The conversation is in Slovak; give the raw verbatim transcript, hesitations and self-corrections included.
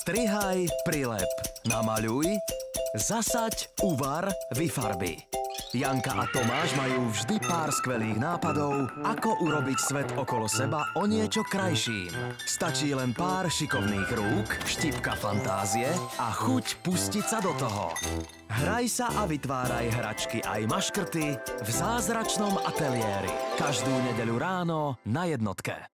Strihaj, prilep, namaľuj, zasaď, uvar, vyfarbi. Janka a Tomáš majú vždy pár skvelých nápadov, ako urobiť svet okolo seba o niečo krajším. Stačí len pár šikovných rúk, štipka fantázie a chuť pustiť sa do toho. Hraj sa a vytváraj hračky aj maškrty v zázračnom ateliéri. Každú nedeľu ráno na jednotke.